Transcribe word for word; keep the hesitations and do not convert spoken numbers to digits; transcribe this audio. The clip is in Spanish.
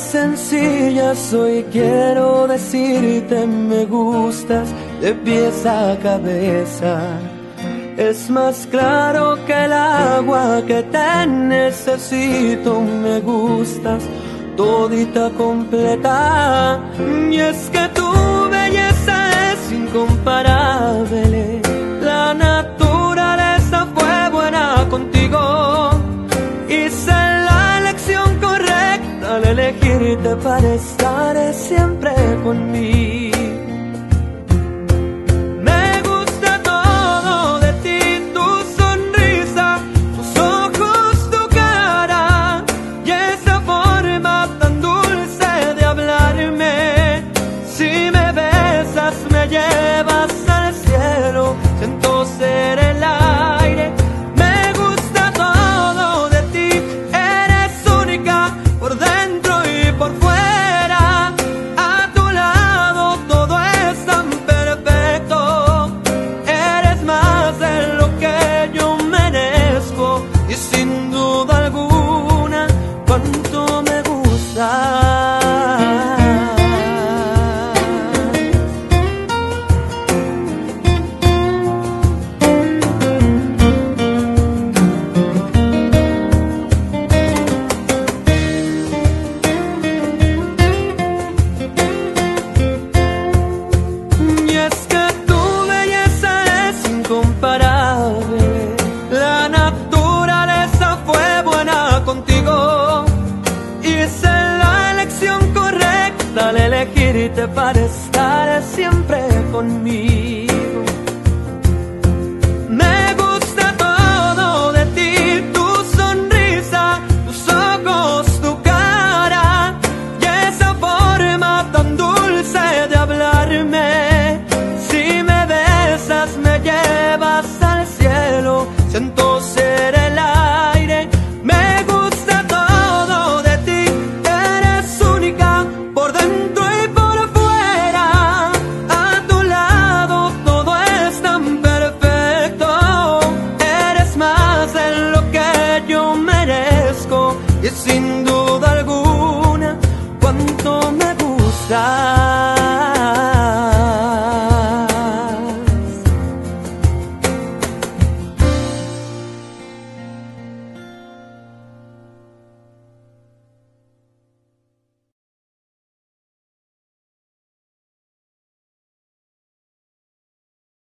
sencilla soy, quiero decirte me gustas de pies a cabeza. Es más claro que el agua que te necesito, me gustas todita completa. Y es que tu belleza es incomparable, la naturaleza fue buena contigo. Hice la elección correcta al elegirte para estar siempre conmigo. Me gusta todo de ti, tu sonrisa, tus ojos, tu cara y esa forma tan dulce de hablarme. Si me besas me llevas al cielo, siento ser el aire. Me gusta todo de ti, eres única por dentro y por fuera. A tu lado todo es tan perfecto, eres más de lo que yo merezco. Y sin duda alguna, cuánto me gusta. La naturaleza fue buena contigo. Hice la elección correcta al elegirte para estar siempre conmigo.